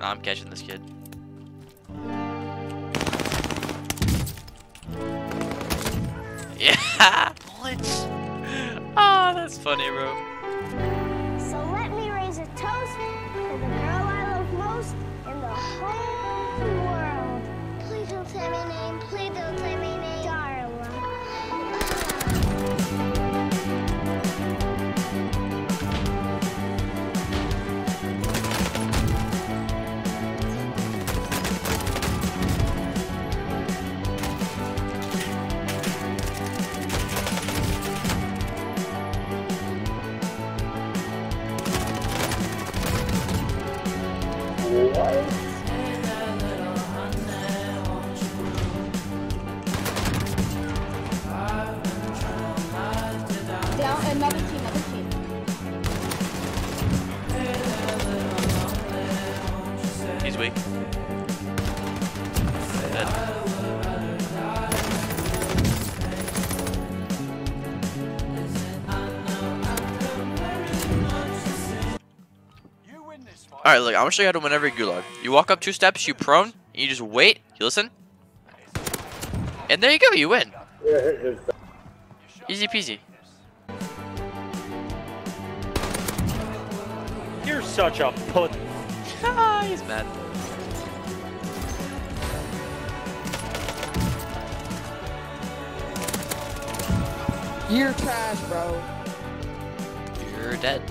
I'm catching this kid. Yeah, bullets. Oh, that's funny, bro. So let me raise a toast to the girl I love most in the whole world. Please don't say my name. Please don't say my name. Darla. Down, another team. He's weak. Dead. Alright, look, I'm gonna show you how to win every gulag. You walk up 2 steps, you prone, you just wait, you listen. And there you go, you win. Easy peasy. You're such a put. He's mad. You're trash, bro. You're dead.